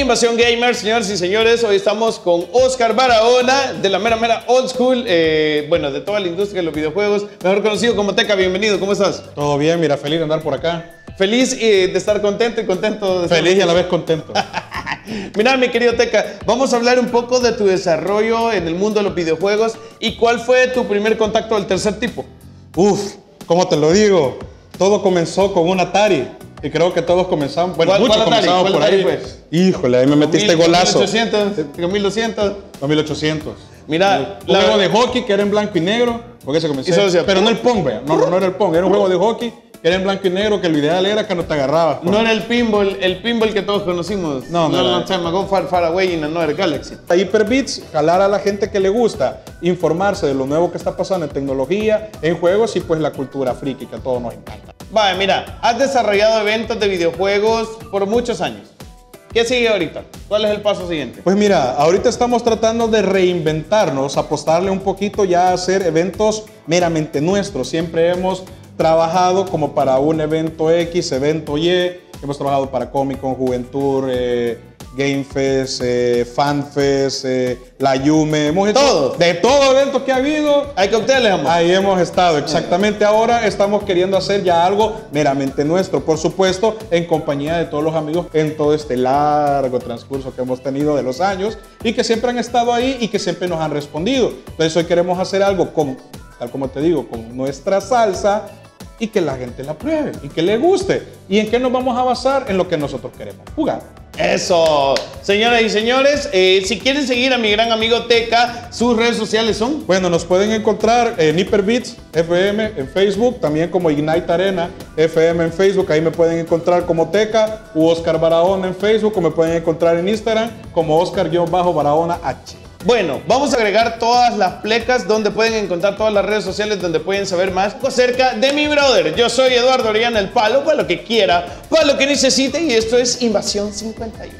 Invasión Gamer, señoras y señores, hoy estamos con Oscar Barahona, de la mera old school, bueno, de toda la industria de los videojuegos, mejor conocido como Teca. Bienvenido, ¿cómo estás? Todo bien, mira, feliz de andar por acá. Feliz de estar contento y contento de estar Feliz y a la vez contento. Mira, mi querido Teca, vamos a hablar un poco de tu desarrollo en el mundo de los videojuegos y cuál fue tu primer contacto del tercer tipo. Uf, ¿cómo te lo digo? Todo comenzó con un Atari. Y creo que todos comenzamos, bueno, muchos comenzamos por ahí. Híjole, ahí me metiste golazo. 1800, 1200. 2800. Mira, un juego de hockey que era en blanco y negro, porque se comenzó. Pero no el Pong, vea. No era el Pong, era un juego de hockey que era en blanco y negro, que lo ideal era que no te agarrabas. No era el pinball que todos conocimos. No. Go far away in another galaxy. Hyperbits, jalar a la gente que le gusta informarse de lo nuevo que está pasando en tecnología, en juegos y pues la cultura friki que a todos nos encanta. Vale, mira, has desarrollado eventos de videojuegos por muchos años. ¿Qué sigue ahorita? ¿Cuál es el paso siguiente? Pues mira, ahorita estamos tratando de reinventarnos, apostarle un poquito ya a hacer eventos meramente nuestros. Siempre hemos trabajado como para un evento X, evento Y. Hemos trabajado para Comic Con, Juventud, Game Fest, Fan Fest, La Yume. Hemos hecho todo. De todo evento que ha habido. Hay cócteles, amor. Ahí hemos estado, exactamente. Ahora estamos queriendo hacer ya algo meramente nuestro, por supuesto, en compañía de todos los amigos en todo este largo transcurso que hemos tenido de los años y que siempre han estado ahí y que siempre nos han respondido. Entonces hoy queremos hacer algo con, tal como te digo, con nuestra salsa y que la gente la pruebe y que le guste. ¿Y en qué nos vamos a basar? En lo que nosotros queremos jugar. Eso. Señoras y señores, si quieren seguir a mi gran amigo Teca, sus redes sociales son... Bueno, nos pueden encontrar en Hyperbits FM en Facebook, también como Ignite Arena FM en Facebook. Ahí me pueden encontrar como Teca u Oscar Barahona en Facebook, o me pueden encontrar en Instagram como Oscar-Barahona H. Bueno, vamos a agregar todas las plecas donde pueden encontrar todas las redes sociales donde pueden saber más acerca de mi brother. Yo soy Eduardo Orellana, el palo, para lo que quiera, para lo que necesite, y esto es Invasión 51.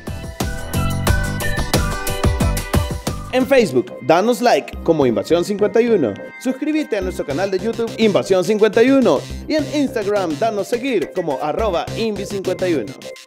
En Facebook, danos like como Invasión 51. Suscríbete a nuestro canal de YouTube Invasión 51. Y en Instagram, danos seguir como @Invi51.